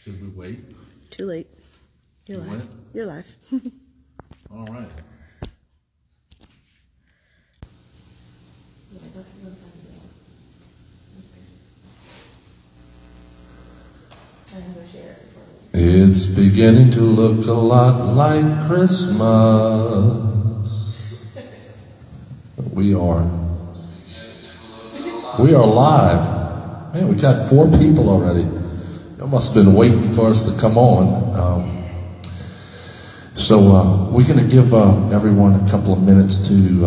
Should we wait? Too late. You're live. What? You're live. All right. It's beginning to look a lot like Christmas. We are live. Man, we got 4 people already. Y'all must have been waiting for us to come on. So we're going to give everyone a couple of minutes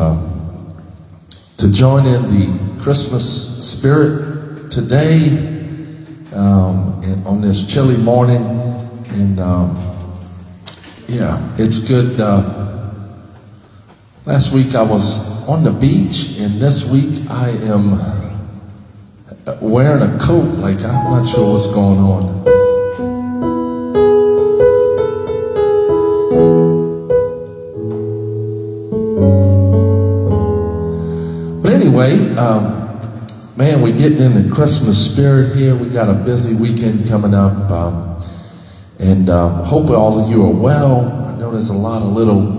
to join in the Christmas spirit today and on this chilly morning. And yeah, it's good. Last week I was on the beach, and this week I am wearing a coat. Like, I'm not sure what's going on. But anyway, man, we're getting in the Christmas spirit here. We got a busy weekend coming up, and hope all of you are well. I know there's a lot of little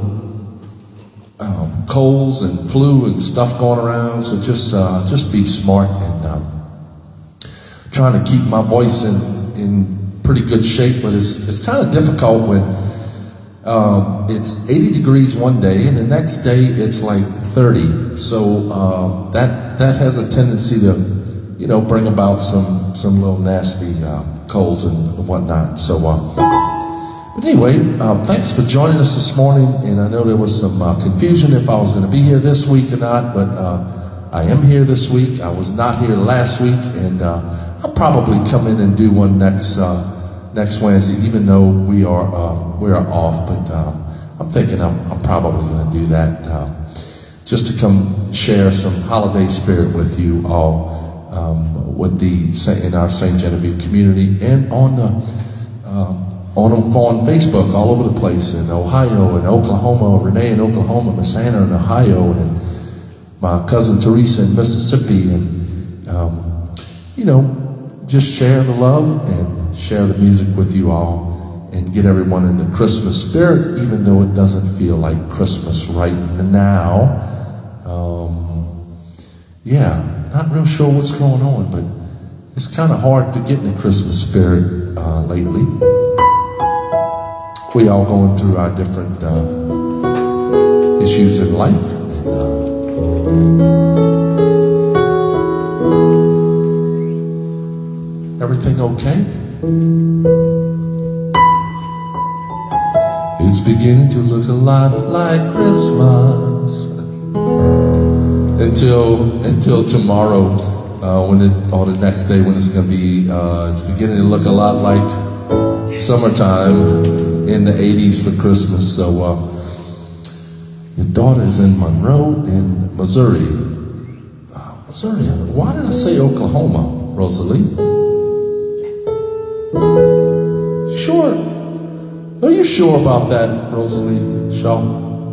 colds and flu and stuff going around, so just be smart and trying to keep my voice in pretty good shape. But it's kind of difficult when it's 80 degrees one day and the next day it's like 30. So that has a tendency to, bring about some little nasty colds and whatnot. So, but anyway, thanks for joining us this morning. And I know there was some confusion if I was going to be here this week or not, but I am here this week. I was not here last week, and I'll probably come in and do one next Wednesday, even though we are off. But I'm thinking I'm probably going to do that just to come share some holiday spirit with you all, in our St. Genevieve community, and on Facebook all over the place, in Ohio and Oklahoma, Renee in Oklahoma, Miss Anna in Ohio, and my cousin Teresa in Mississippi, and just share the love and share the music with you all and get everyone in the Christmas spirit, even though it doesn't feel like Christmas right now. Yeah, not real sure what's going on, but it's kind of hard to get in the Christmas spirit lately. We all going through our different issues in life. And, everything okay? It's beginning to look a lot like Christmas until tomorrow, or the next day when it's going to be. It's beginning to look a lot like summertime in the 80s for Christmas. So your daughter is in Monroe in Missouri. Missouri. Why did I say Oklahoma, Rosalie? Sure. Are you sure about that, Rosalie Shaw?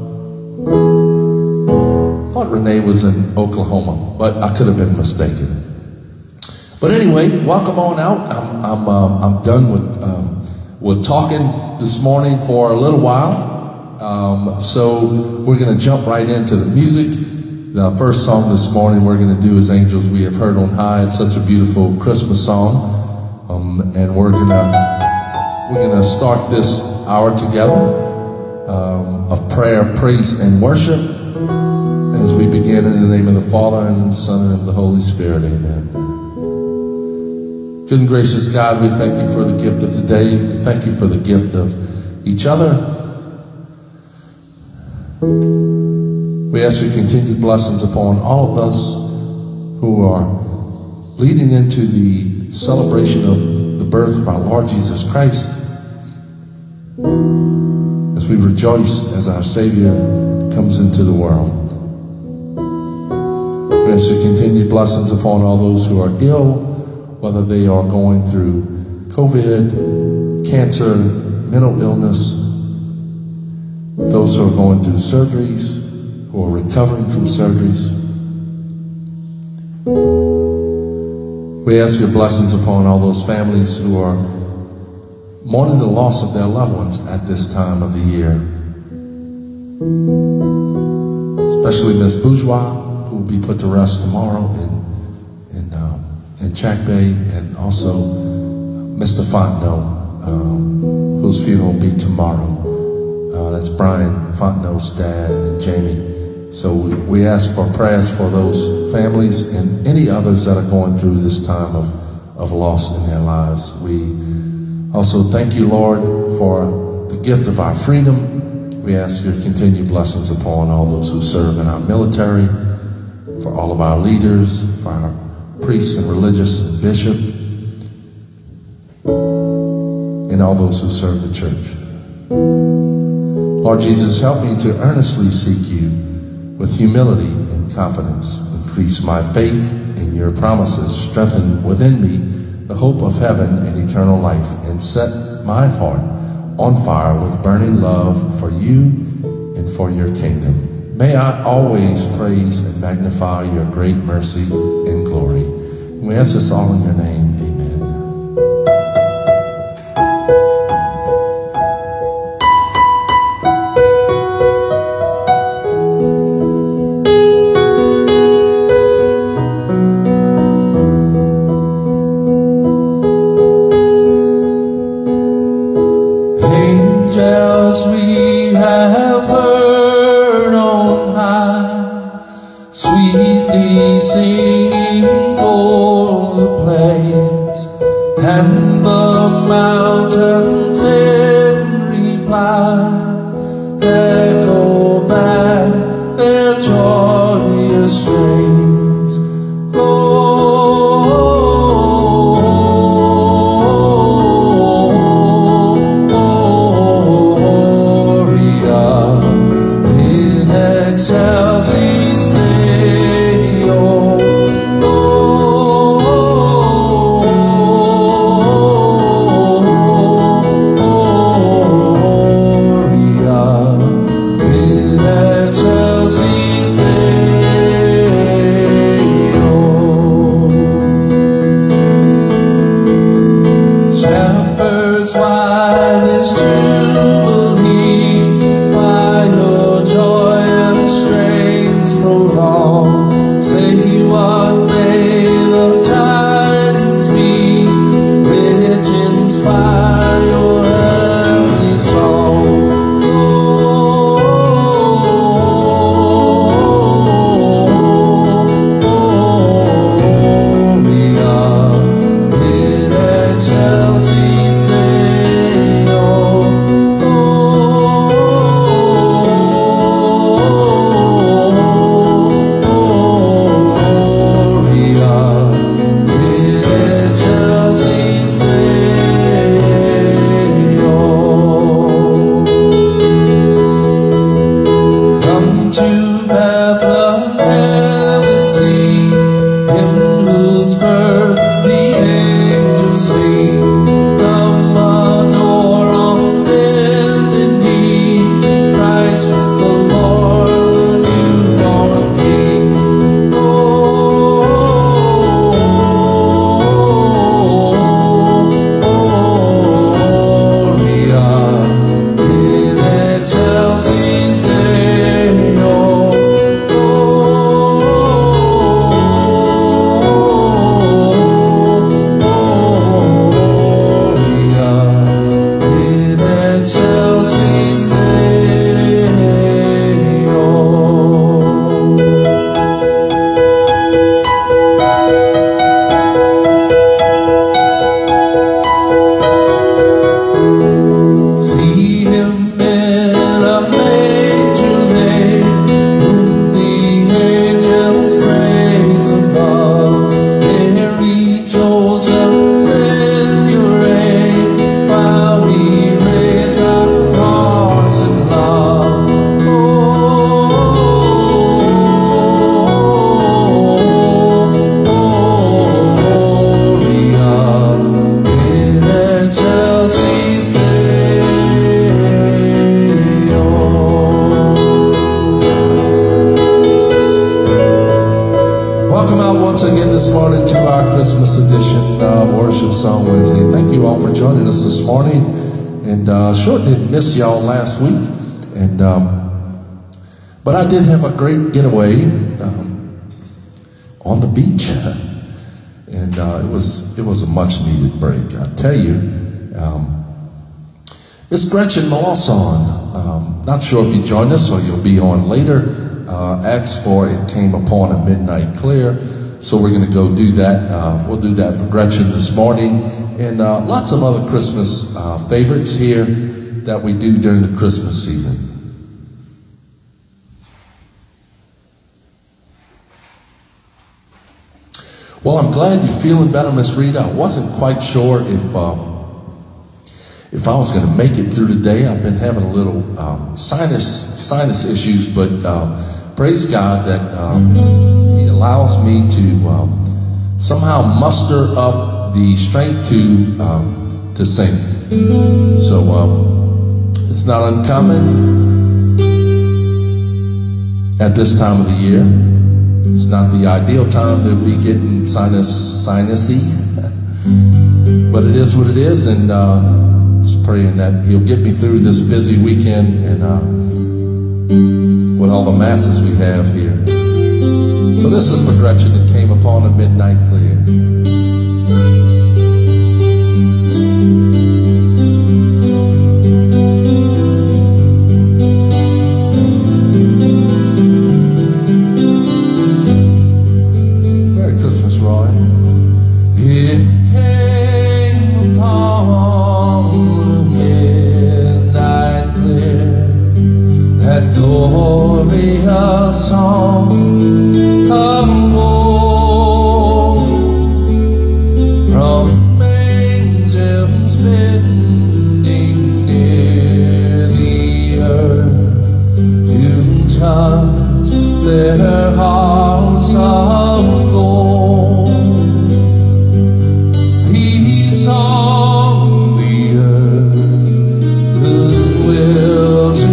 I thought Renee was in Oklahoma, but I could have been mistaken. But anyway, welcome on out. I'm done with talking this morning for a little while. So we're going to jump right into the music. The first song this morning we're going to do is "Angels We Have Heard on High." It's such a beautiful Christmas song, and we're gonna start this hour together of prayer, praise, and worship as we begin in the name of the Father and the Son and of the Holy Spirit. Amen. Good and gracious God, we thank you for the gift of today. We thank you for the gift of each other. We ask for continued blessings upon all of us who are leading into the celebration of the birth of our Lord Jesus Christ, as we rejoice as our Savior comes into the world. We ask for continued blessings upon all those who are ill, whether they are going through COVID, cancer, mental illness, those who are going through surgeries, who are recovering from surgeries. We ask your blessings upon all those families who are mourning the loss of their loved ones at this time of the year. Especially Miss Bourgeois, who will be put to rest tomorrow in Chack Bay, and also Mr. Fontenot, whose funeral will be tomorrow. That's Brian Fontenot's dad and Jamie. So we ask for prayers for those families and any others that are going through this time of loss in their lives. We also thank you, Lord, for the gift of our freedom. We ask your continued blessings upon all those who serve in our military, for all of our leaders, for our priests and religious and bishop, and all those who serve the church. Lord Jesus, help me to earnestly seek you with humility and confidence. Increase my faith in your promises. Strengthen within me the hope of heaven and eternal life, and set my heart on fire with burning love for you and for your kingdom. May I always praise and magnify your great mercy and glory. And we ask this all in your name. Amen. Angels we have heard on high, sweetly singing o'er the plains, and the mountains in reply echo back their joyous strains. Excelsis Deo, Gloria in excelsis Deo. Shepherds, why this jubilee? Why your joyous strains prolong? Say, what may the tidings be which inspire your heavenly song? Gloria in excelsis Deo. Gloria in excelsis Deo. Christmas edition of Worship Song Wednesday. Thank you all for joining us this morning. And sure didn't miss y'all last week. And but I did have a great getaway on the beach. And it was a much needed break. I tell you, Miss Gretchen Mawson, not sure if you joined us or you'll be on later, asked for It Came Upon a Midnight Clear. So we're going to go do that. We'll do that for Gretchen this morning. And lots of other Christmas favorites here that we do during the Christmas season. Well, I'm glad you're feeling better, Miss Rita. I wasn't quite sure if I was going to make it through today. I've been having a little sinus issues, but praise God that He allows me to somehow muster up the strength to sing. So it's not uncommon at this time of the year. It's not the ideal time to be getting sinusy, but it is what it is, and just praying that He'll get me through this busy weekend and with all the masses we have here. So this is for Gretchen. It Came Upon a Midnight Clear. Glorious song of woe from angels bending near the earth to touch their hearts of gold. He saw the earth goodwill to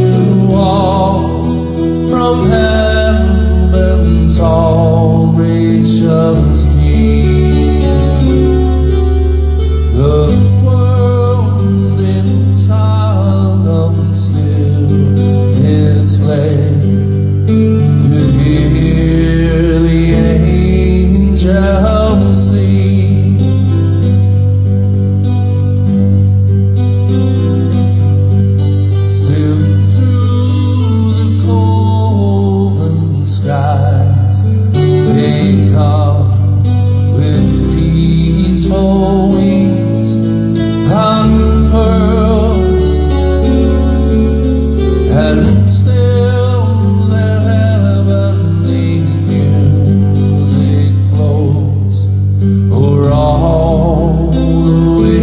from heaven's all gracious King. The world in silence still is slain to hear the angels sing. Still skies, they come with peaceful wings unfurled, and still their heavenly music flows o'er all the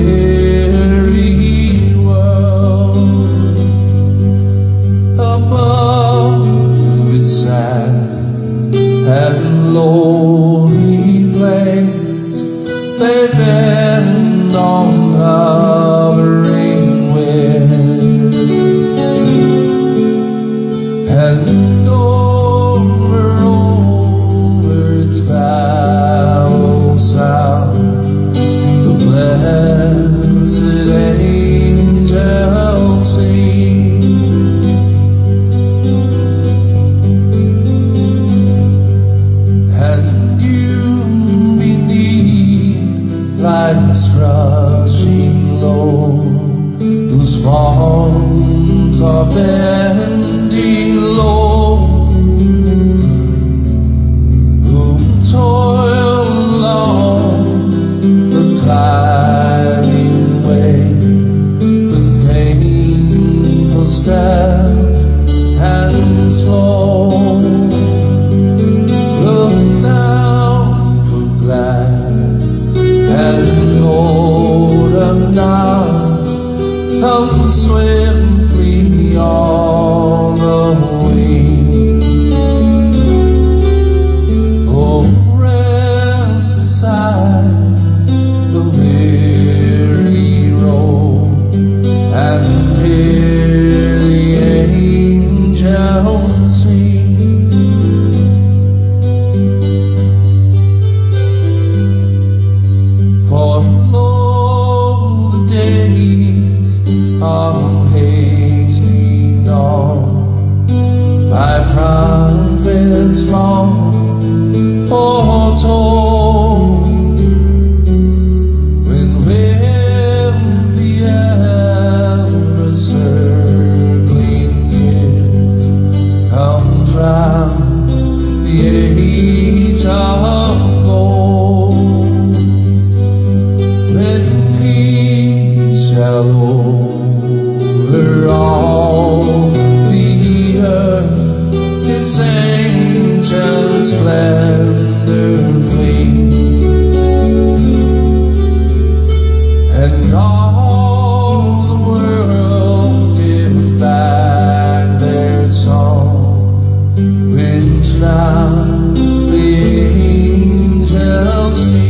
weary world. Above its sad and lonely place, they bend on hovering wind, and over its battle sound the blessed angels sing. Life's crushing load, whose forms are bending low, who toil along the climbing way with painful steps and slow. Look down for glad and golden night come swiftly on. it's long or tall, when with the ever circling years comes round the age of gold, when peace shall over all the earth its ancient splendor flee, and all the world give back their song, which now the angels sing.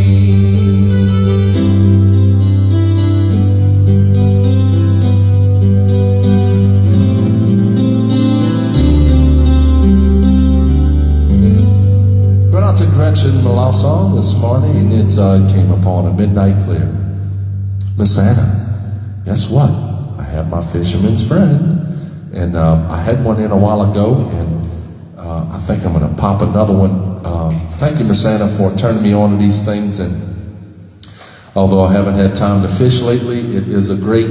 Gretchen Melanson this morning, and it came upon a midnight clear. Miss Anna, guess what? I have my fisherman's friend, and I had one in a while ago, and I think I'm going to pop another one. Thank you, Miss Anna, for turning me on to these things. And although I haven't had time to fish lately, it is a great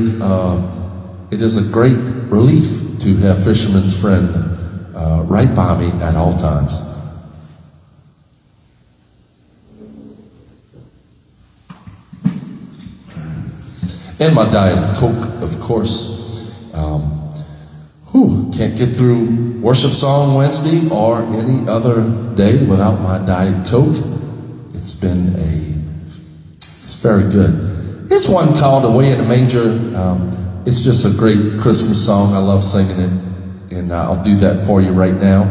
relief to have fisherman's friend right by me at all times. And my Diet Coke, of course. Can't get through worship song Wednesday or any other day without my Diet Coke. It's very good. Here's one called Away in the Manger. It's just a great Christmas song. I love singing it, and I'll do that for you right now.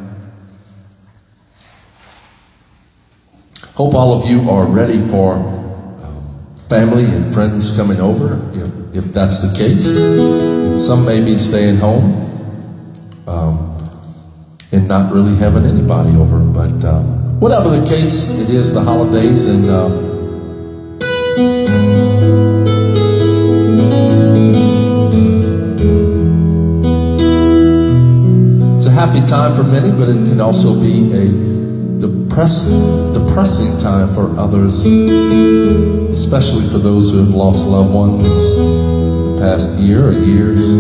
Hope all of you are ready for family and friends coming over, if that's the case. And some may be staying home and not really having anybody over. But whatever the case, it is the holidays, and it's a happy time for many, but it can also be a depressing time for others, especially for those who have lost loved ones in the past year or years.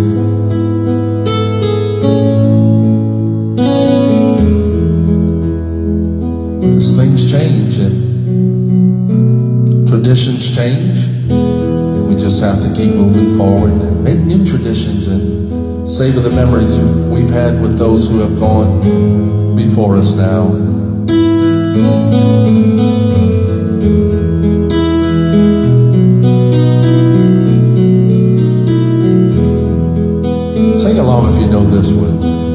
Because things change and traditions change, and we just have to keep moving forward and make new traditions and savor the memories we've had with those who have gone before us now. Sing along if you know this one.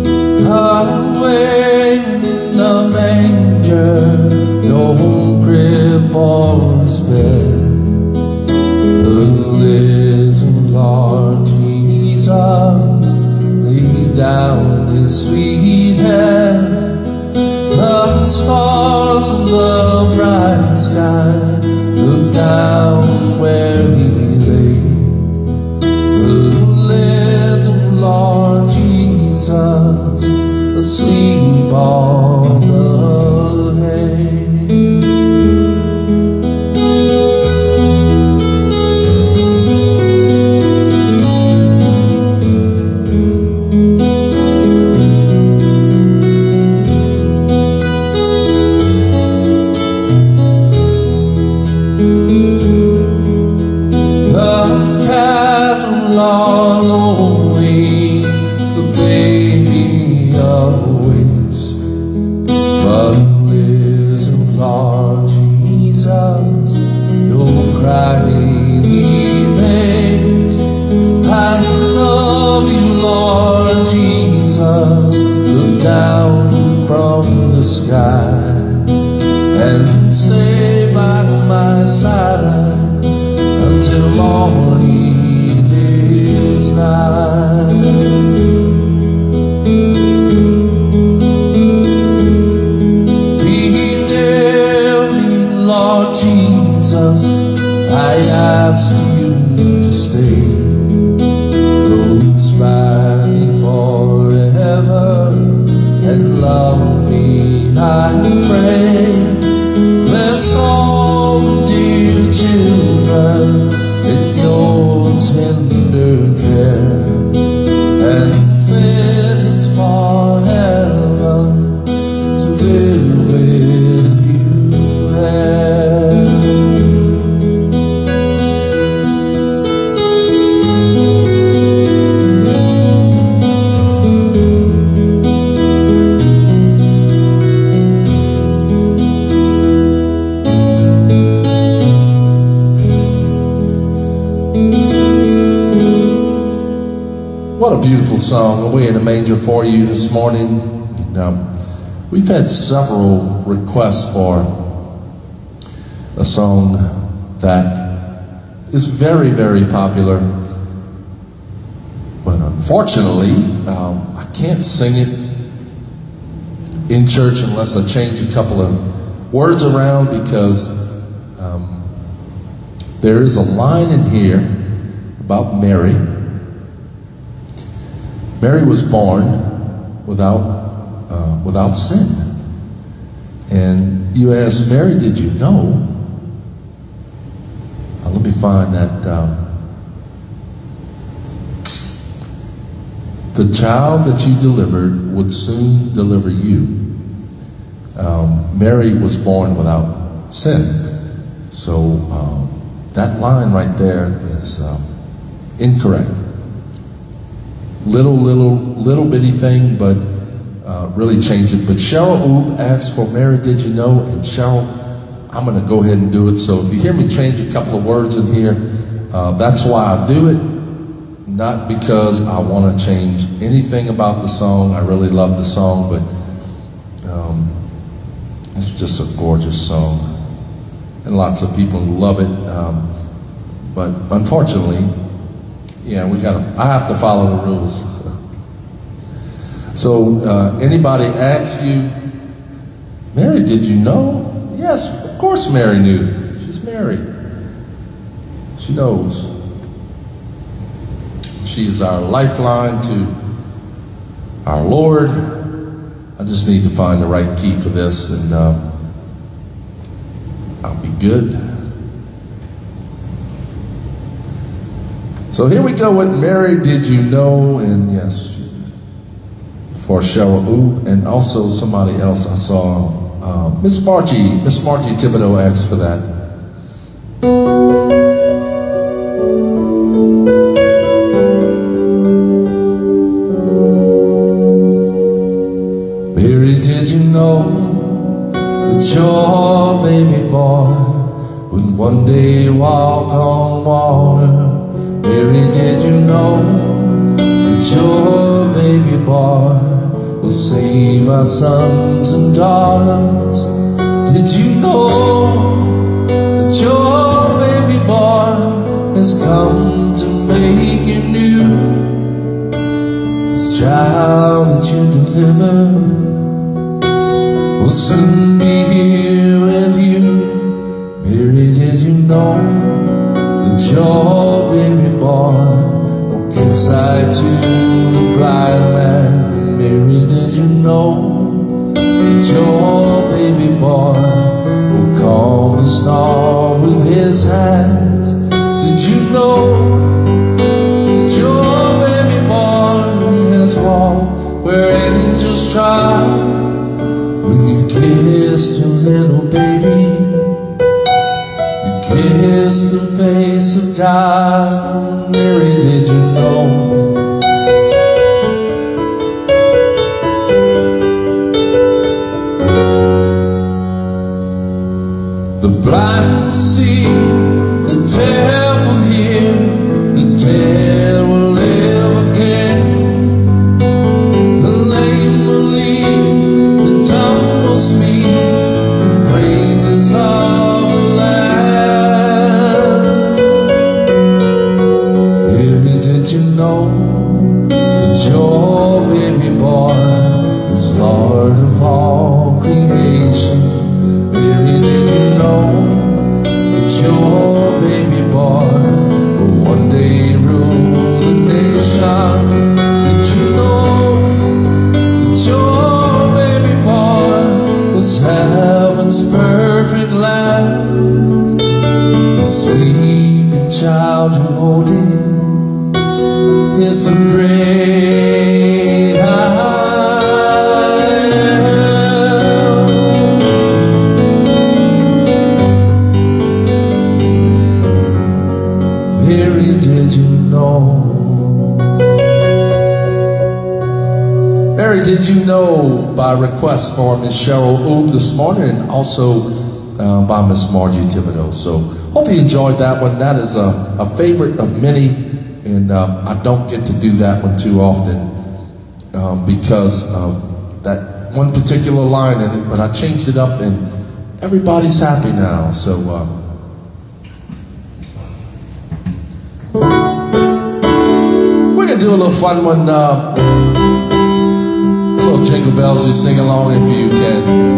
Away in the manger, no crib for his bed, the risen Lord Jesus laid down his sweet head. The stars in the bright sky look down where he lay. The little Lord Jesus asleep on the hay. What a beautiful song, Away in the Manger, for you this morning. And, we've had several requests for a song that is very, very popular. But unfortunately, I can't sing it in church unless I change a couple of words around, because there is a line in here about Mary. Mary was born without sin. And you ask, Mary, did you know? Let me find that. The child that you delivered would soon deliver you. Mary was born without sin. So that line right there is incorrect. Little bitty thing, but really change it. But Cheryl Oob asked for Mary, did you know? And Cheryl, I'm going to go ahead and do it. So if you hear me change a couple of words in here, that's why I do it. Not because I want to change anything about the song. I really love the song, but it's just a gorgeous song. And lots of people love it. But unfortunately, yeah, I have to follow the rules. So anybody asks you, Mary, did you know? Yes, of course Mary knew. She's Mary. She knows. She is our lifeline to our Lord. I just need to find the right key for this, and I'll be good. So here we go with Mary, did you know? And yes, she did. For Cheryl Oob, and also somebody else I saw, Miss Margie Thibodeau asked for that. Mary, did you know that your baby boy would one day walk on water? Mary, did you know that your baby boy will save our sons and daughters? Did you know that your baby boy has come to make you new? This child that you delivered will soon be here with you. Mary, did you know that your baby boy will give sight to the blind man? Mary, did you know that your baby boy will calm the storm with his hands? Did you know that your baby boy has walked where angels trod? When you kissed your little baby, you kissed the face of God. Mary, did you know? The blind will see, the deaf will hear, the dead will live again. The lame will leap, the dumb will speak, the praises of the Lamb. Mary, did you know that your baby boy is Lord of all creation? Mary, did you know that your baby boy will one day rule the nation? Did you know that your baby boy was heaven's perfect lamb? The sleeping child you're holding is the great I am. Mary, did you know? Mary, did you know, by request for Miss Cheryl Oob this morning, and also by Miss Margie Thibodeau. So hope you enjoyed that one. That is a favorite of many and I don't get to do that one too often because of that one particular line in it, but I changed it up and everybody's happy now. So we're gonna do a little fun one, a little Jingle Bells. You sing along if you can.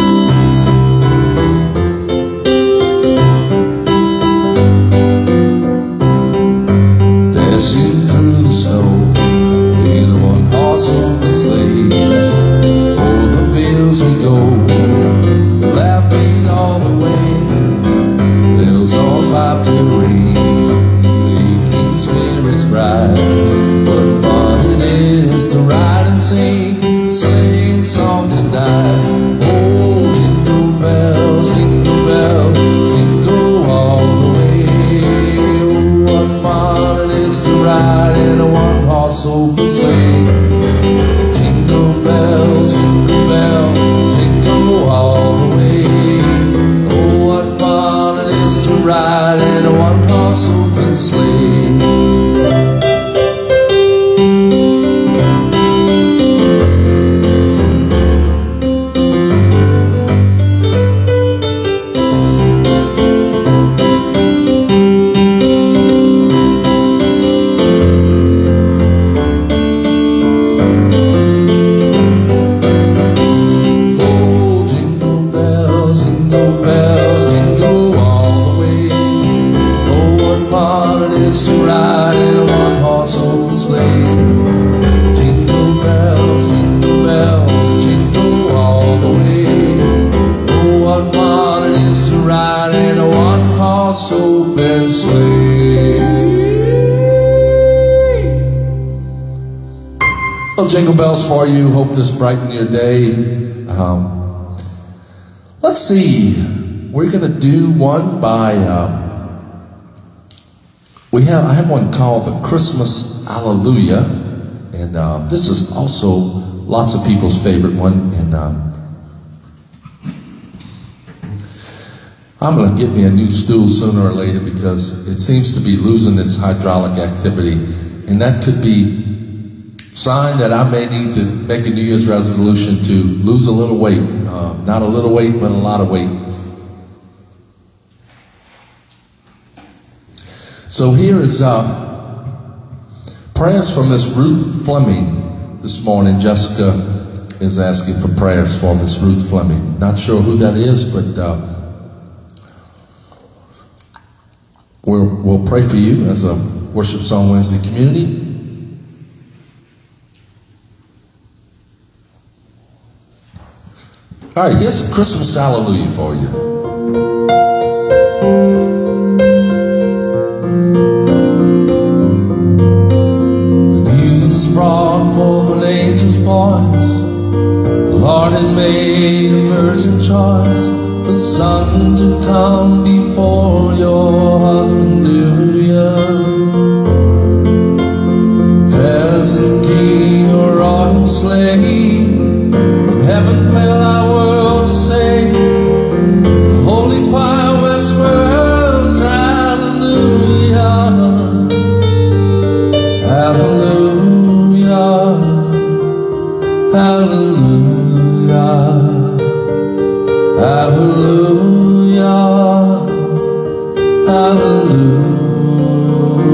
Dashing through the snow in a one-horse open sleigh, o'er the fields we go, laughing all the way. Bells all pipe to ring, making spirits bright. What fun it is to ride and sing a sleighing song tonight. Oh, jingle bells, jingle bells, jingle all the way. Oh, what fun it is to ride in a one-horse open sleigh. Jingle bells, jingle all the way. Oh, what fun it is to ride in a one-horse open sleigh. Open sleigh. Well, jingle bells for you. Hope this brightened your day. Let's see. We're gonna do one by. I have one called the Christmas Alleluia, and this is also lots of people's favorite one. And I'm going to get me a new stool sooner or later because it seems to be losing its hydraulic activity. And that could be a sign that I may need to make a New Year's resolution to lose a little weight. Not a little weight, but a lot of weight. So here is prayers from Miss Ruth Fleming this morning. Jessica is asking for prayers for Miss Ruth Fleming. Not sure who that is, but we'll pray for you as a Worship Song Wednesday community. All right, here's a Christmas Hallelujah for you. The news brought forth an angel's voice. The Lord had made a virgin choice, a son to come before your husband knew ya. Peasant king or royal slave, from heaven fell our world to save. The holy choir whispers, hallelujah, hallelujah, hallelujah, hallelujah, hallelujah.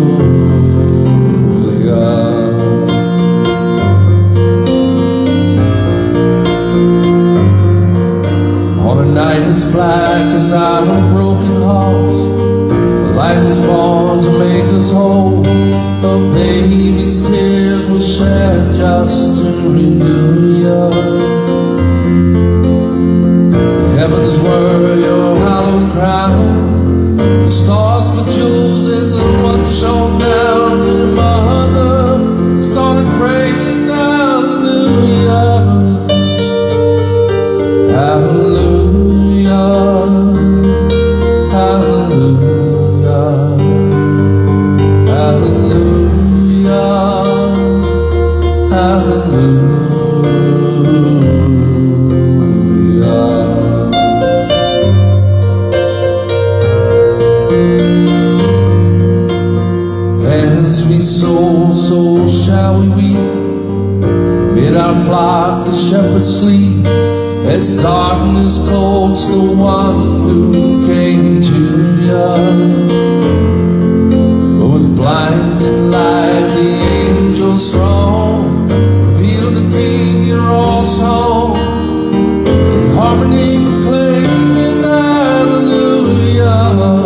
soul, so shall we weep. Amid our flock the shepherds sleep, as darkness cloaks the one who came to you. With blinding light the angels throng, reveal the King in all song, in harmony proclaiming hallelujah,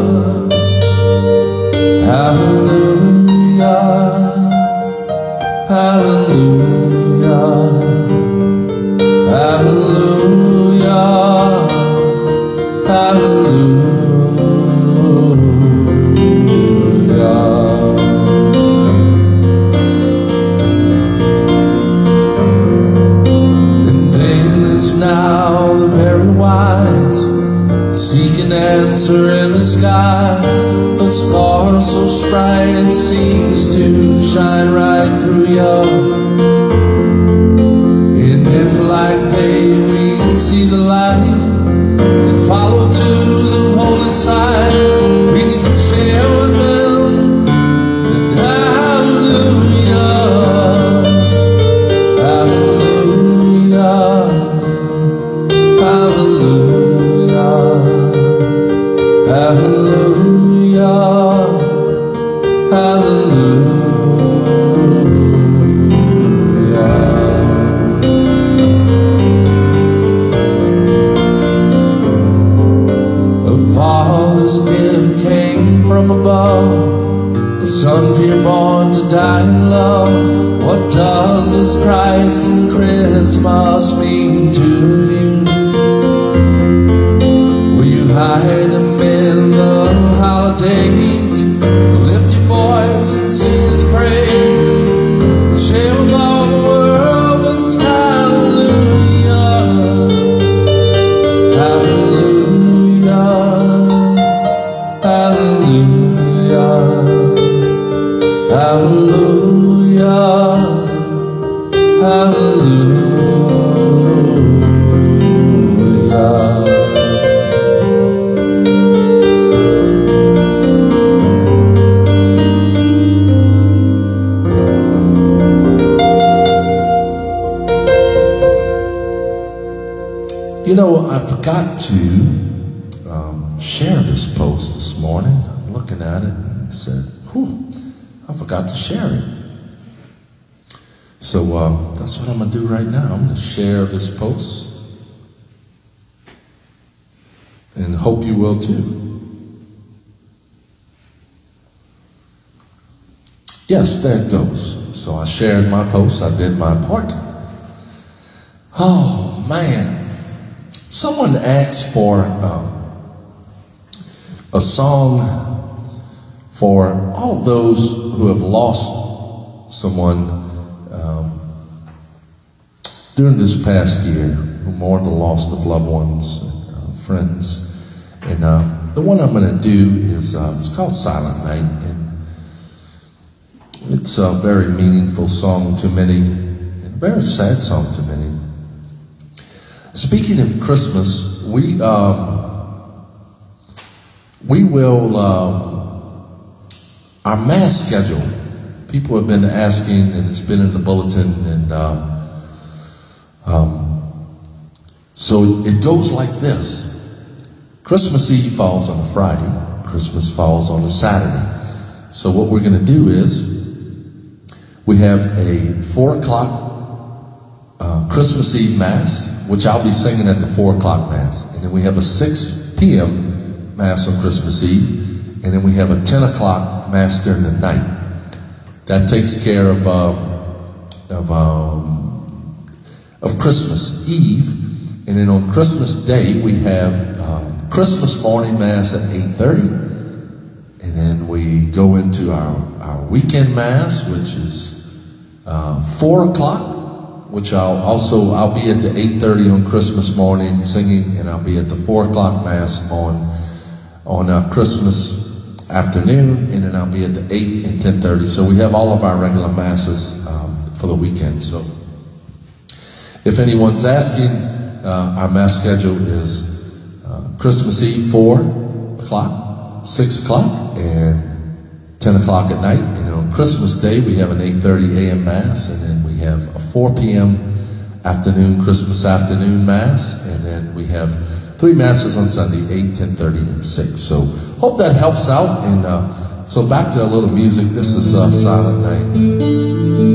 hallelujah, hallelujah, hallelujah, hallelujah. Now the very wise seek an answer in the sky, a star so bright it seems to shine right through you. And if like they we see the light and follow to the holy side, we can share with them and hallelujah, hallelujah, hallelujah, hallelujah, hallelujah. A father's gift came from above, the son here born to die in love. What does this Christ and Christmas mean to you? Hide him in the holidays, lift your voice and sing his praise, and share with all the world this hallelujah, hallelujah, hallelujah, hallelujah, hallelujah. You know, I forgot to share this post this morning. I'm looking at it and said, whew, I forgot to share it. So that's what I'm going to do right now. I'm going to share this post. And hope you will too. Yes, there it goes. So I shared my post. I did my part. Oh, man. Someone asked for a song for all of those who have lost someone during this past year, who mourned the loss of loved ones, friends. And the one I'm going to do is it's called Silent Night, and it's a very meaningful song to many, and a very sad song to many. Speaking of Christmas, we will, our Mass schedule, people have been asking, and it's been in the bulletin, and so it goes like this. Christmas Eve falls on a Friday, Christmas falls on a Saturday. So what we're going to do is, we have a 4 o'clock Christmas Eve Mass, which I'll be singing at the 4 o'clock Mass. And then we have a 6 p.m. Mass on Christmas Eve. And then we have a 10 o'clock Mass during the night. That takes care of Christmas Eve. And then on Christmas Day, we have Christmas morning Mass at 8:30. And then we go into our weekend Mass, which is 4 o'clock. Which I'll be at the 8:30 on Christmas morning singing, and I'll be at the 4 o'clock Mass on Christmas afternoon, and then I'll be at the 8 and 10:30. So we have all of our regular Masses for the weekend. So if anyone's asking, our Mass schedule is Christmas Eve 4 o'clock, 6 o'clock, and 10 o'clock at night. And on Christmas Day, we have an 8:30 a.m. Mass, and then we have a 4 p.m. afternoon, Christmas afternoon Mass, and then we have 3 Masses on Sunday, 8, 10:30, and 6. So hope that helps out, and so back to a little music. This is Silent Night.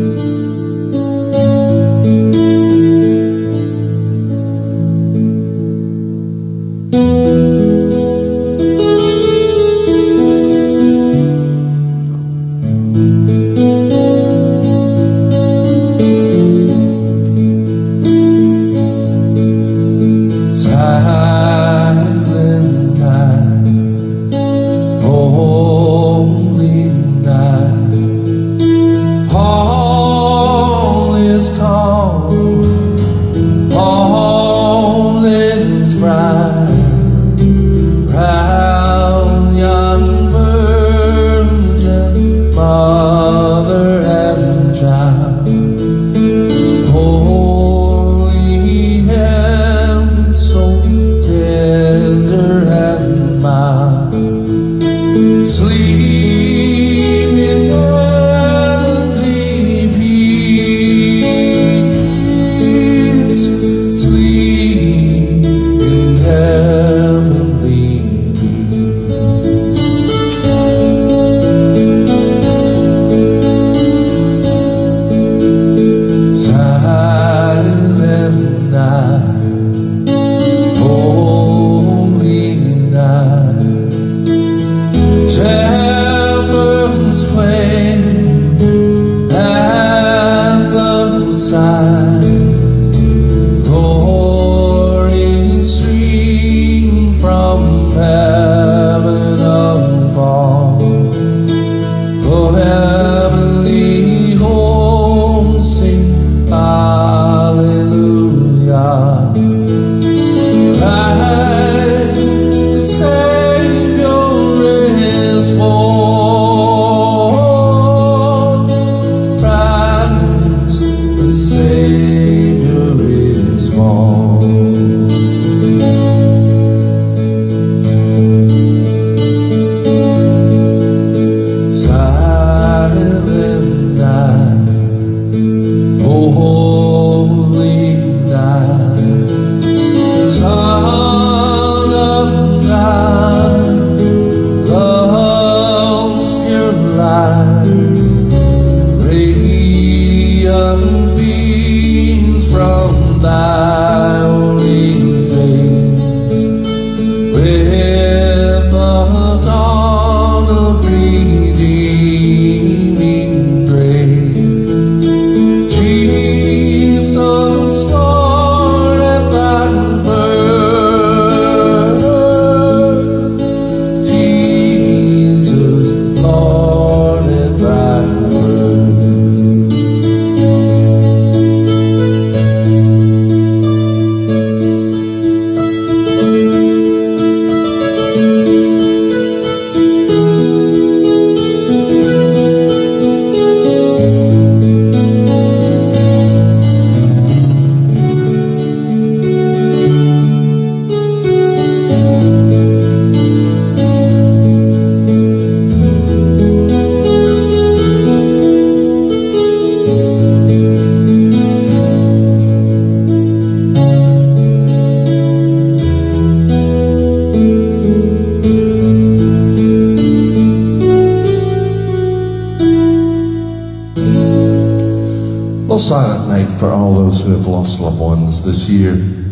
Silent night for all those who have lost loved ones this year.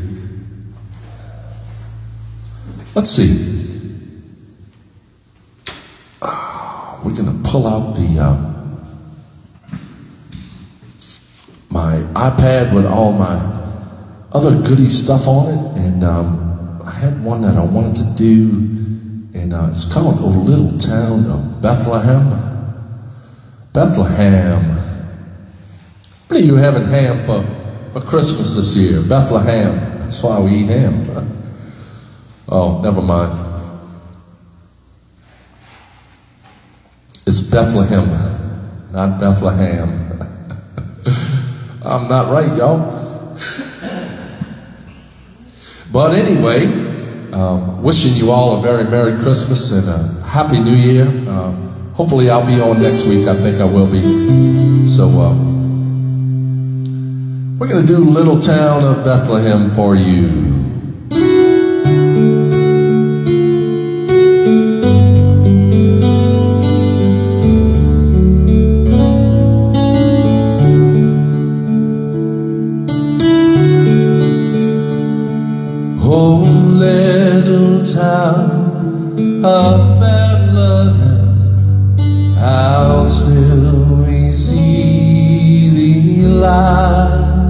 Let's see. We're going to pull out the my iPad with all my other goody stuff on it, and I had one that I wanted to do, and it's called O Little Town of Bethlehem. Bethlehem. How many of you having ham for Christmas this year? Bethlehem. That's why we eat ham. Oh, never mind. It's Bethlehem, not Bethlehem. I'm not right, y'all. But anyway, wishing you all a very Merry Christmas and a Happy New Year. hopefully I'll be on next week. I think I will be. So we're going to do Little Town of Bethlehem for you. Oh, little town of Bethlehem, how still we see thee lie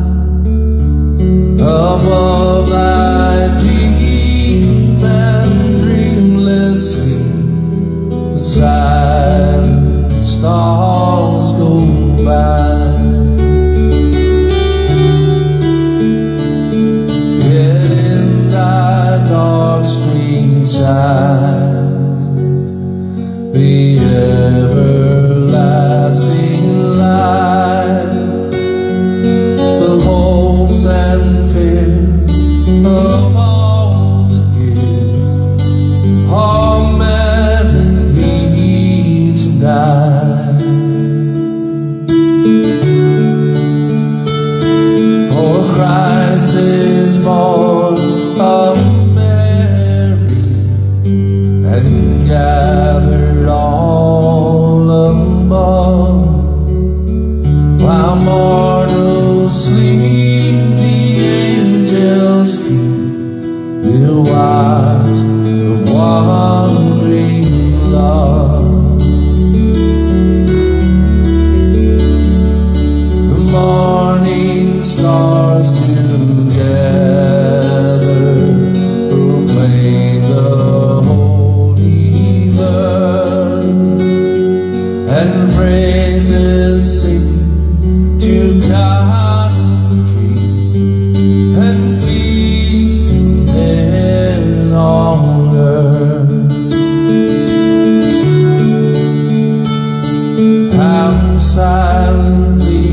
above thy deep and dreamless sea. The silent stars go by. Dark streets shine the everlasting light, the hopes and fears of all the years are met in thee tonight. For Christ is born of and gathered all above, while mortals sleep, the angels keep their watch of wandering love. The morning stars together proclaim the and praises sing to God the King, and peace to men on earth. How silently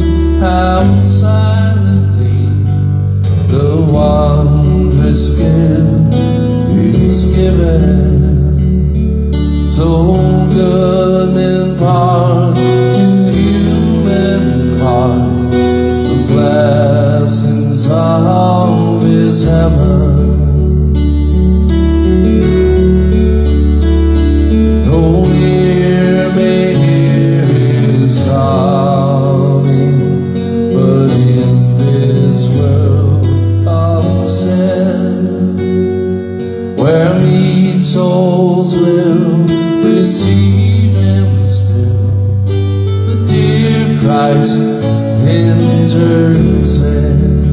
the wondrous gift is given, so good men part to human hearts the blessings of his heaven. No ear may hear his calling, but in this world of sin, where meek souls will receive him still, the dear Christ enters in.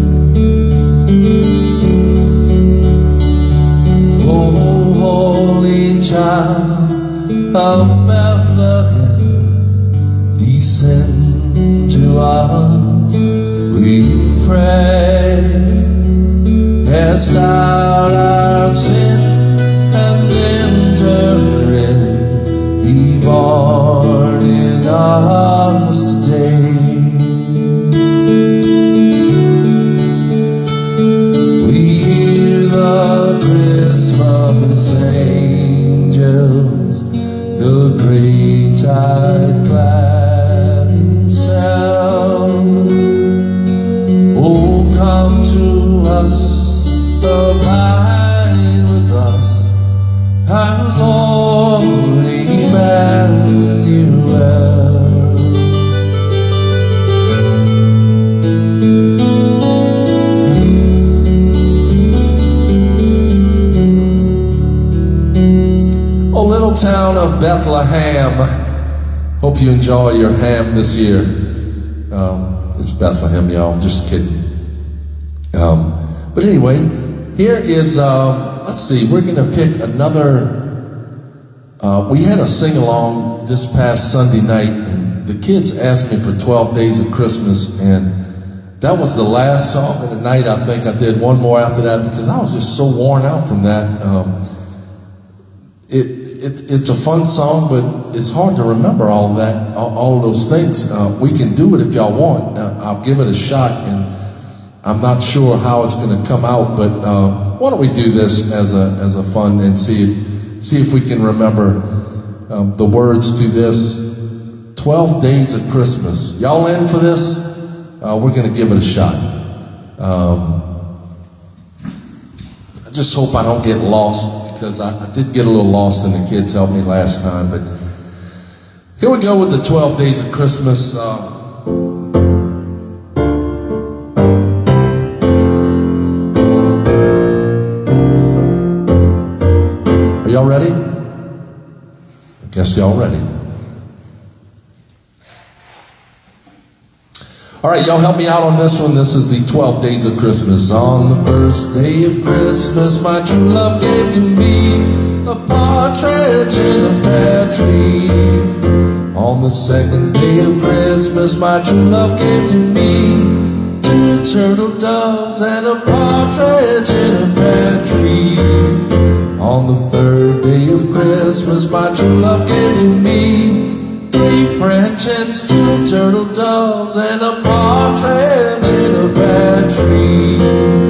Oh, holy child of Bethlehem, descend to us, we pray. Cast out our sin and enter in. Be born in us today. We hear the Christmas angels, the great tide cladding sound. Oh, come to us, abide with us, our Lord Emmanuel. Oh, little town of Bethlehem. Hope you enjoy your ham this year. It's Bethlehem, y'all. Just kidding. But anyway, here is, let's see, we're going to pick another. We had a sing-along this past Sunday night, and the kids asked me for 12 Days of Christmas, and that was the last song of the night. I think I did one more after that because I was just so worn out from that. It's a fun song, but it's hard to remember all of that, all of those things. We can do it if y'all want. I'll give it a shot, and I'm not sure how it's going to come out, but why don't we do this as a fun and see if we can remember the words to this 12 Days of Christmas. Y'all in for this? We're going to give it a shot. I just hope I don't get lost, because I did get a little lost and the kids helped me last time. But here we go with the 12 Days of Christmas. Are y'all ready? I guess y'all ready. All right, y'all help me out on this one. This is the 12 Days of Christmas. On the first day of Christmas, my true love gave to me a partridge in a pear tree. On the second day of Christmas, my true love gave to me 2 turtle doves and a partridge in a pear tree. On the third day of Christmas, my true love gave to me 3 French hens, 2 turtle doves, and a partridge in a pear tree.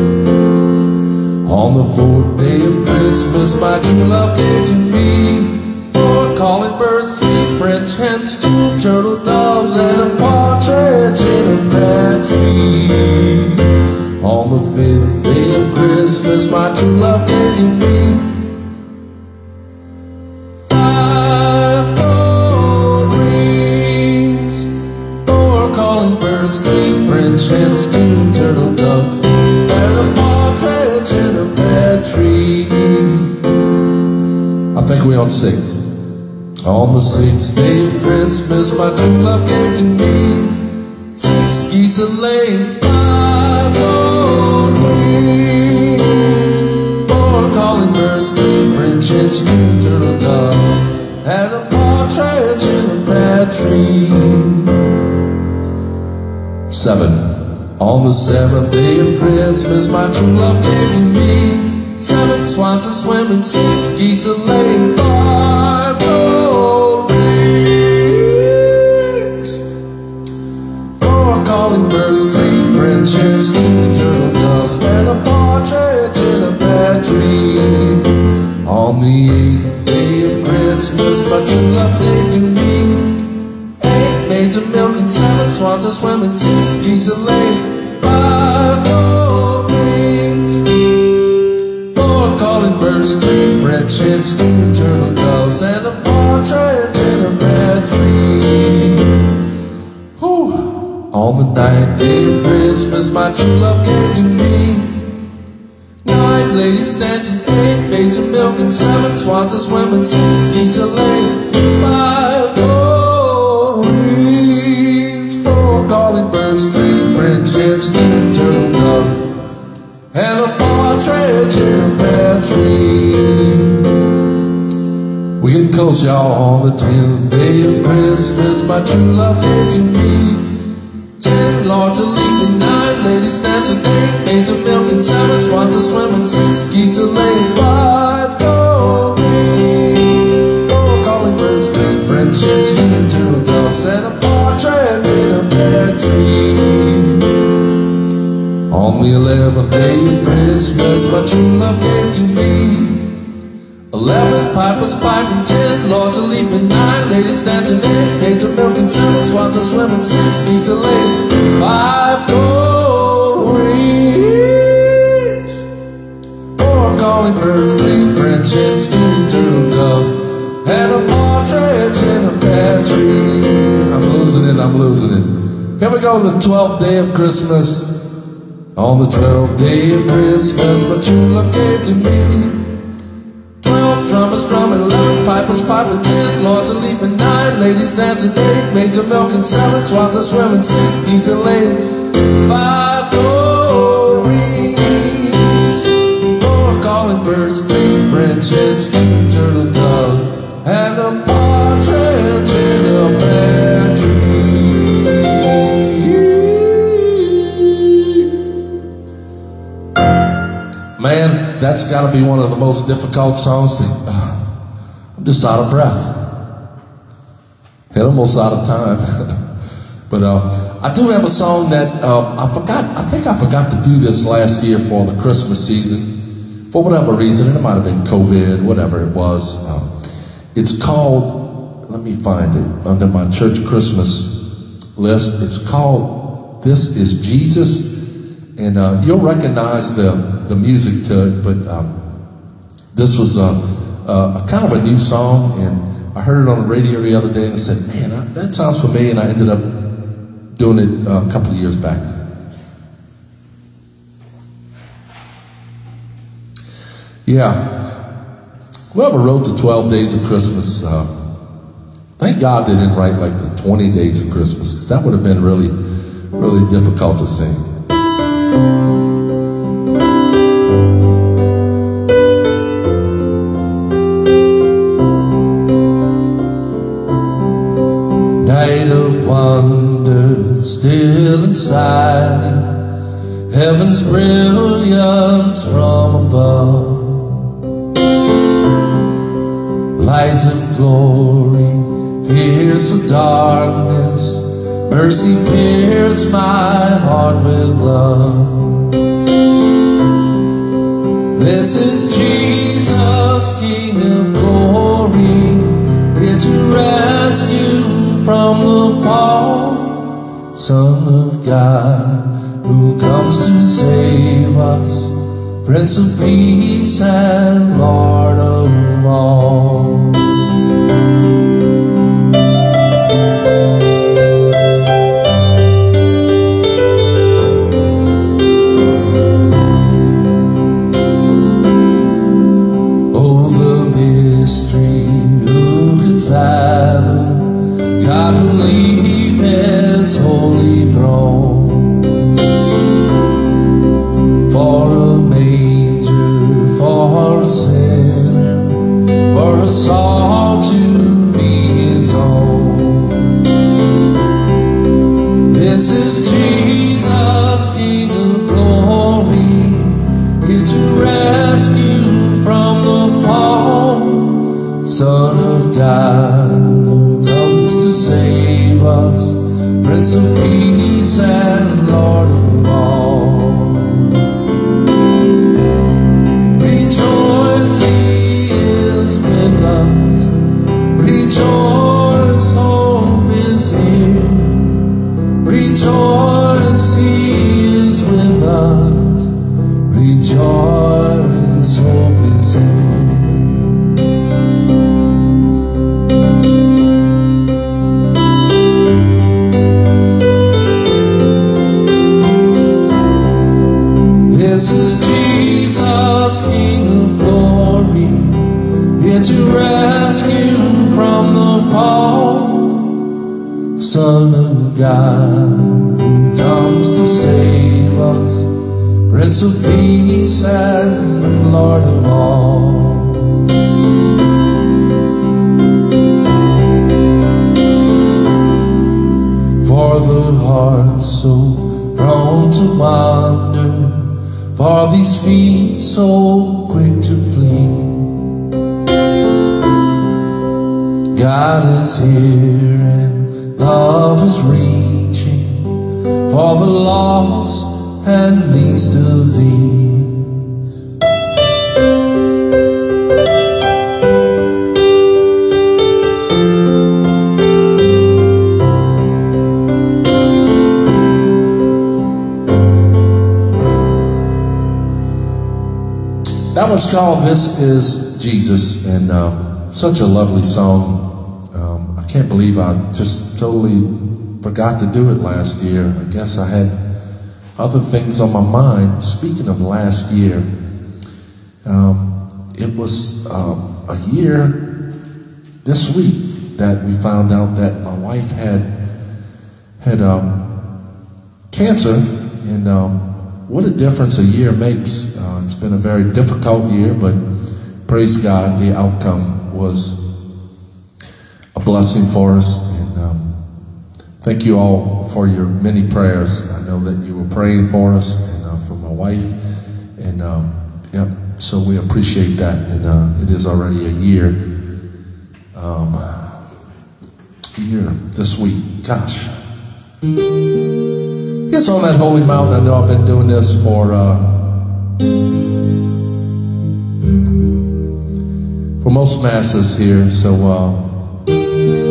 On the 4th day of Christmas, my true love gave to me 4 calling birds, 3 French hens, 2 turtle doves, and a partridge in a pear tree. On the 5th day of Christmas, my true love gave to me 5 gold rings, 4 calling birds, 3 French hens, 2 turtle doves, and a partridge in a pear tree. I think we're on 6. On the 6th day of Christmas, my true love gave to me 6 geese a-laying, 5 gold rings, 4 calling birds, 3 French hens, 2 turtle doves, and a partridge in a pear tree. 7. On the 7th day of Christmas, my true love gave to me 7 swans a-swimming, 6 geese a-laying, 5 gold rings, 4 calling birds, 3 French hens, 2 turtle doves, and a partridge in a pear tree. On the 8th day of Christmas, my true love gave to me 8 maids of milk and 7 swans a-swimming, 6 geese a-laying, 5 gold rings, 4 calling birds, 3 French hens, 2 turtle doves, and a partridge in a pear tree. Whew. On the 9th day of Christmas, my true love gave to me 9 ladies dancing, 8 maids of milk and 7 swans a-swimming, 6 geese a-laying, 5 gold rings, 4 calling birds, 3 French hens, 2 turtle doves, and a partridge in a pear tree. We're getting close, y'all. On the 10th day of Christmas, my true love gave to me 10 lords a-leaping, 9 ladies dancing, 8 maids of milk and 7 swans a-swimming, 6 geese a-laying, 5 gold rings, 4 calling birds, 2 French hens, 2 turtle doves, and a partridge in a pear tree. On the 11th day of Christmas, my true love gave to me 11 pipers piping, 10 lords a-leaping, 9 ladies dancing, 8 maids of milk and 7 swans a-swimming, 6 geese a-laying, 5 gold rings, 4 calling birds, 3 French hens, 2 turtle doves, and a partridge in a pear tree. I'm losing it, I'm losing it. Here we go, the 12th day of Christmas. On the 12th day of Christmas, my true love gave to me 12 drummers drumming, 11 pipers piping, 10 lords a-leaping, 9 ladies dancing, 8 maids of milk and 7 swans a-swimming, 6 geese a-laying, 5 gold rings, 4 calling birds, 3 French hens, 2 turtle doves, and a partridge in a pear tree. Man, that's got to be one of the most difficult songs to... I'm just out of breath. And almost out of time. But I do have a song that I think I forgot to do this last year for the Christmas season. For whatever reason, it might have been COVID, whatever it was. It's called let me find it, under my church Christmas list. It's called This Is Jesus. And you'll recognize the music to it, but this was a kind of a new song, and I heard it on the radio the other day, and I said, man, that sounds familiar, and I ended up doing it a couple of years back. Yeah. Whoever wrote the 12 Days of Christmas, thank God they didn't write like the 20 Days of Christmas, because that would have been really, really difficult to sing. Night of wonder, still and silent, heaven's brilliance from above. Light of glory, pierce the darkness, mercy pierce my heart with love. This is Jesus, King of glory, here to rescue from the fall. Son of God, who comes to save us, Prince of Peace and Lord of all. Oh, the mystery, who could fathom God who leave His holy throne? For a manger, for a sinner, for us all to be His own. This is Jesus, King of glory, here to rescue from the fall. Son of God, who comes to save us, Prince of Peace and Lord of all. Rejoice, He is with us. Rejoice, hope is here. Rejoice, He is with us. Rejoice, hope is here. This is Jesus, King of glory, here to rescue from the fall. Son of God, who comes to save us, Prince of Peace and Lord of all. For the heart so prone to wander, for these feet so quick to flee, God is here and love is reaching for the lost and least of these. That one's called This Is Jesus, and such a lovely song. I can't believe I just totally forgot to do it last year. I guess I had other things on my mind. Speaking of last year, it was a year this week that we found out that my wife had cancer, and what a difference a year makes. It's been a very difficult year, but praise God, the outcome was a blessing for us. And thank you all for your many prayers. I know that you were praying for us and for my wife, and yeah, so we appreciate that. And it is already a year this week. Gosh, it's on that holy mountain. I know I've been doing this for most masses here, so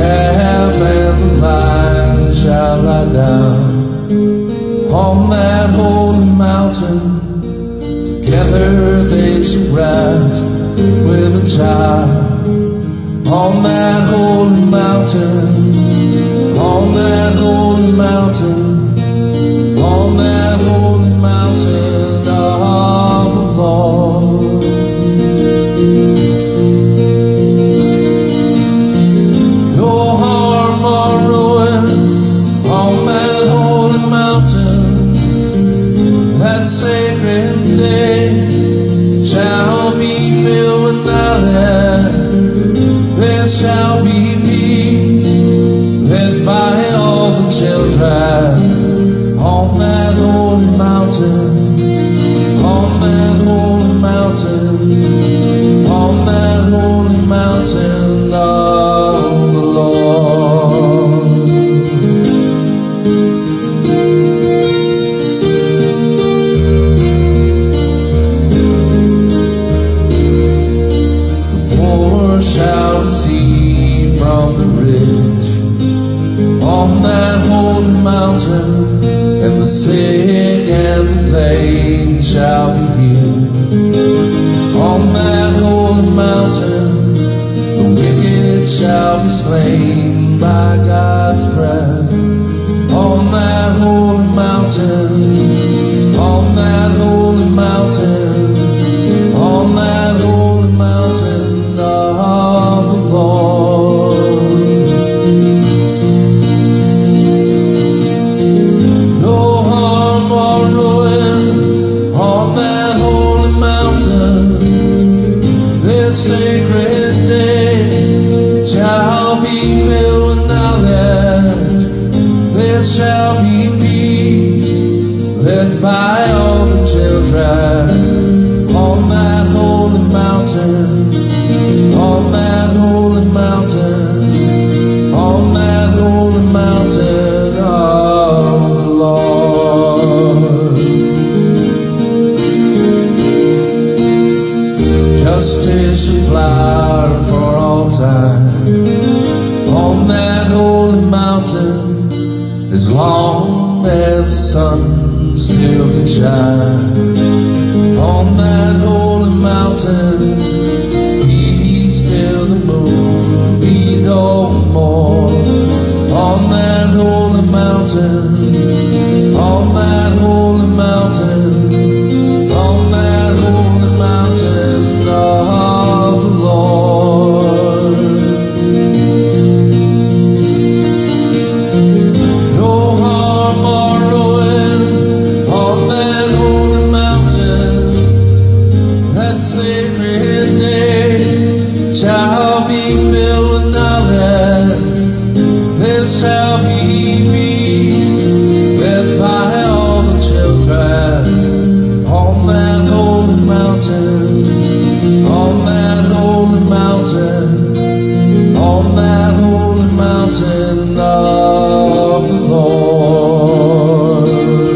calf and the lion shall lie down on that holy mountain. Together they shall rest with a child on that holy mountain, on that holy mountain, on that holy mountain of the Lord. No harm or ruin on that holy mountain. That sacred day shall be filled with knowledge. There shall be peace led by all the children on that holy mountain, on that holy mountain, on that holy mountain of the Lord. Shall receive from the rich on that holy mountain, and the sick and the lame shall be healed on that holy mountain. The wicked shall be slain by God's breath on that holy mountain, on that holy mountain, on that holy mountain of the Lord. No harm or ruin on that holy mountain. This sacred day shall be filled with knowledge. There shall be peace led by all the children on that holy mountain, on that holy mountain, on that holy mountain of the Lord. Justice shall flower for all time on that holy mountain, as long as the sun still can shine on that holy mountain. Till the moon be no more on that holy mountain, on that holy mountain, on that holy mountain of the Lord. No harm or ruin on that holy mountain. That sacred day shall be filled with knowledge. There shall be peace led by all the children on that holy mountain, on that holy mountain, on that holy mountain of the Lord.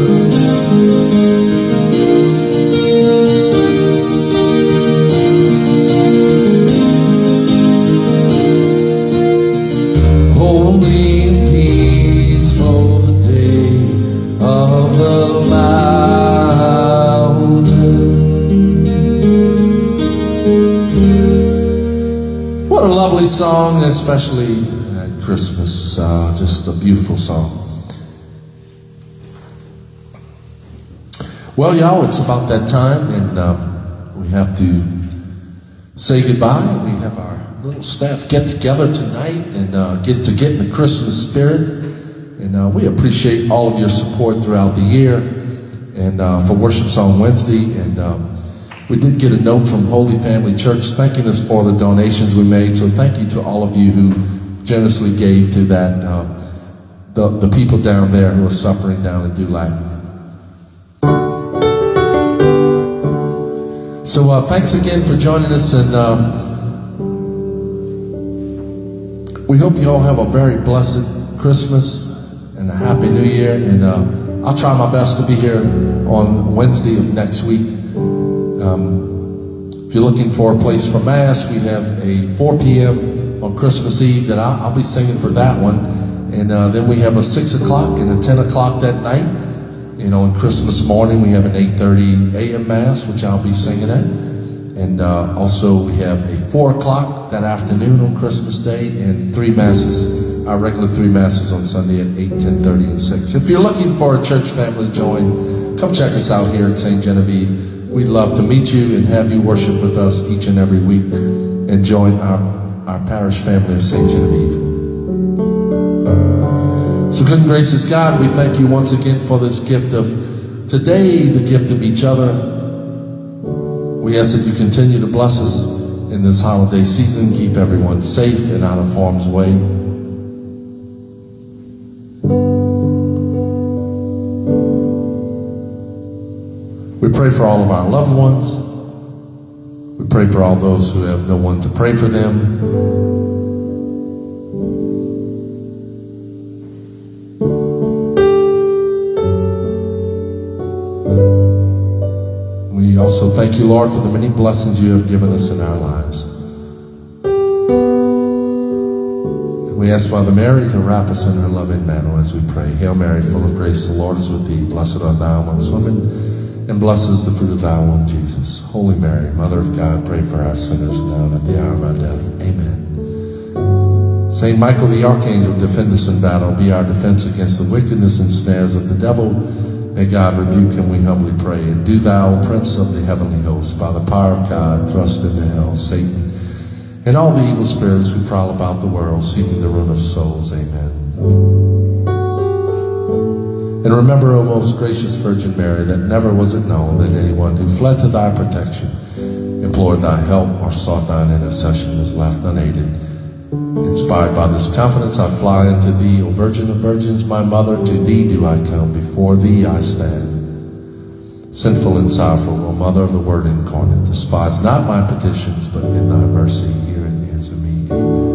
Lovely song, especially at Christmas. Just a beautiful song. Well, y'all, it's about that time, and we have to say goodbye. We have our little staff get together tonight and get in the Christmas spirit. And we appreciate all of your support throughout the year and for Worship Song Wednesday. And we did get a note from Holy Family Church thanking us for the donations we made. So thank you to all of you who generously gave to that, the people down there who are suffering down in Dulac. So thanks again for joining us, and we hope you all have a very blessed Christmas and a Happy New Year. And I'll try my best to be here on Wednesday of next week. If you're looking for a place for Mass, we have a 4 p.m. on Christmas Eve that I'll be singing for that one. And then we have a 6 o'clock and a 10 o'clock that night. You know, on Christmas morning we have an 8:30 a.m. Mass, which I'll be singing at. And also we have a 4 o'clock that afternoon on Christmas Day, and 3 Masses, our regular 3 Masses on Sunday at 8, 10:30, and 6. If you're looking for a church family to join, come check us out here at St. Genevieve. We'd love to meet you and have you worship with us each and every week and join our parish family of St. Genevieve. So good and gracious God, we thank you once again for this gift of today, the gift of each other. We ask that you continue to bless us in this holiday season, keep everyone safe and out of harm's way. We pray for all of our loved ones. We pray for all those who have no one to pray for them. We also thank you, Lord, for the many blessings you have given us in our lives. And we ask Mother Mary to wrap us in her loving mantle as we pray. Hail Mary, full of grace, the Lord is with thee. Blessed art thou amongst women, and blessed is the fruit of thy womb, Jesus. Holy Mary, Mother of God, pray for our sinners now and at the hour of our death. Amen. Saint Michael the Archangel, defend us in battle. Be our defense against the wickedness and snares of the devil. May God rebuke him, we humbly pray. And do thou, Prince of the heavenly host, by the power of God, thrust into hell Satan and all the evil spirits who prowl about the world, seeking the ruin of souls. Amen. And remember, O most gracious Virgin Mary, that never was it known that anyone who fled to thy protection, implored thy help, or sought thine intercession was left unaided. Inspired by this confidence, I fly unto thee, O Virgin of Virgins, my Mother. To thee do I come, before thee I stand. Sinful and sorrowful, O Mother of the Word incarnate, despise not my petitions, but in thy mercy hear and answer me. Amen.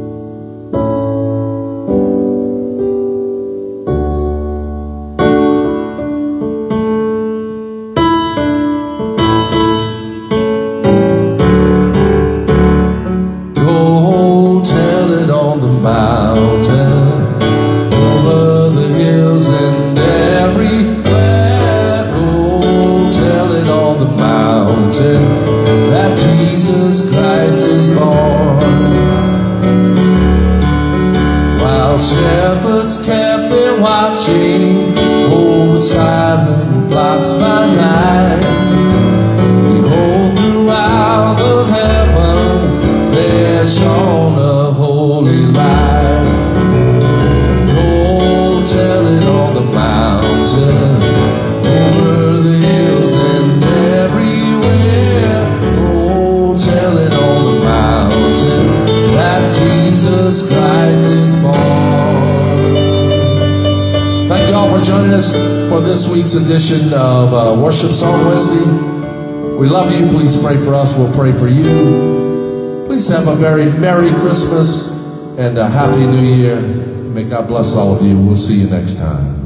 This week's edition of Worship Song Wednesday. We love you. Please pray for us. We'll pray for you. Please have a very Merry Christmas and a Happy New Year. May God bless all of you. We'll see you next time.